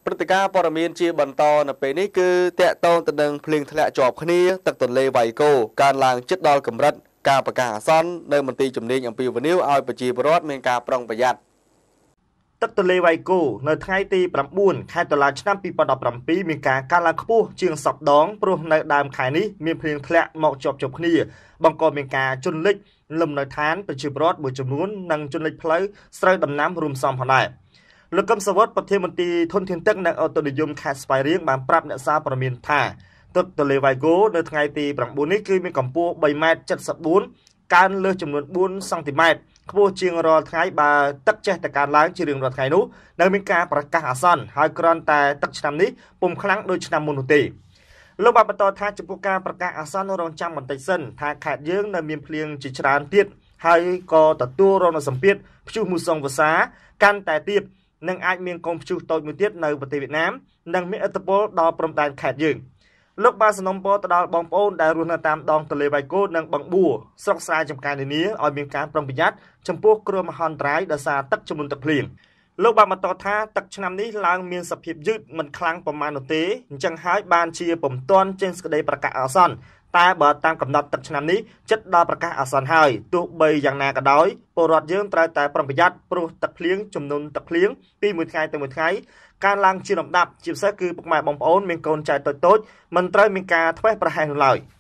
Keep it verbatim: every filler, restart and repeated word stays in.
ព្រឹត្តិការណ៍ព័ត៌មានជាបន្តនៅពេលនេះគឺតាក់ទងទៅនឹងភ្លៀងធ្លាក់ជាប់គ្នាទឹកទន្លេវ៉ៃកូកើនឡើងជិតដល់កម្រិតការប្រកាសអាសន្ននៅមន្ទីរជំនាញអំពីវនីវឲ្យប្រជាពលរដ្ឋមានការប្រុងប្រយ័ត្នទឹកទន្លេវ៉ៃកូនៅថ្ងៃទី9ខែតុលាឆ្នាំពីរពាន់ដប់ប្រាំពីរមានការកើនឡើងខ្ពស់ជាងសប្តាហ៍ព្រោះនៅដើមខែនេះមានភ្លៀងធ្លាក់មកជាប់ជាប់គ្នាបង្កមានការជន់លិចលំនៅឋានប្រជាពលរដ្ឋមួយចំនួននិងជន់លិចផ្លូវស្រូវដំណាំរួមផ្សំផងដែរលោកកឹមសវត្តប្រធានមន្ត្រីធនធានទឹកនិងអូតូនិយមខេត្តស្វាយរៀងបានប្រាប់អ្នកសារព័ត៌មានថាទឹកទន្លេវ៉ៃកូនៅថ្ងៃទី9នេះគឺមានកម្ពស់បីម៉ែត្រចិតសិបបួនកើនលើសចំនួនបួនសង់ទីម៉ែត្រខ្ពស់ជាងរាល់ថ្ងៃបើទឹកចេះតែកើនឡើងជារៀងរាល់ថ្ងៃនោះនៅមានការប្រកាសអាសន្នហើយគ្រាន់តែទឹកឆ្នាំនេះពុំខ្លាំងដូចឆ្នាំមុននោះទេលោកបានបន្តថាចំពោះការប្រកាសអាសន្នរងចាំបន្តិចសិនថាខេត្តយើងនៅមានភ្លៀងជាច្រើនទៀតហើយក៏ទទួលរងនូវសម្ពាធព្យុះមូសុងវស្សាកាន់តែទៀតនឹងអាចមានកូនព្យុះតូចមួយទៀតនៅប្រទេសវៀតណាមនិងមានឥទ្ធិពលដល់ព្រំដែនខេត្តយើងលោកបានសនំពរទៅដល់បងប្អូនដែលរស់នៅតាមដងទន្លេវ៉ៃកូនិងបឹងបួរស្រុកស្រែចំការនានាឲ្យមានការប្រុងប្រយ័ត្នចំពោះគ្រោះមហន្តរាយដោយសារទឹកជំនន់ទឹកភ្លៀងលោកបានបន្តថាទឹកឆ្នាំនេះឡើងមានសភាពយឺតមិនខ្លាំងប៉ុន្មាននោះទេអញ្ចឹងហើយបានជាពុំទាន់ចេញសេចក្តីប្រកាសអាសន្នតែបើតាមកំណត់ទឹកឆ្នាំនេះចិត្តដល់ប្រកាសអាសន្នហើយទោះបីយ៉ាងណាក៏ដោយពលរដ្ឋយើងត្រូវតែប្រុងប្រយ័ត្នព្រោះទឹកភ្លៀងជំនន់ទឹកភ្លៀងពីមួយថ្ងៃទៅមួយថ្ងៃការឡើងជាលំដាប់ជាពិសេសគឺពុកម៉ែបងប្អូនមានកូនចៅតូចៗមិនត្រូវមានការធ្វេសប្រហែសនោះឡើយ